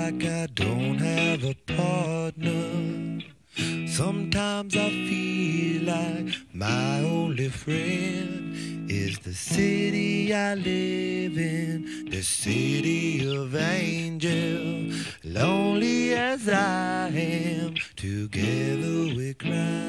like I don't have a partner. Sometimes I feel like my only friend is the city I live in, the city of angels. Lonely as I am, together we cry.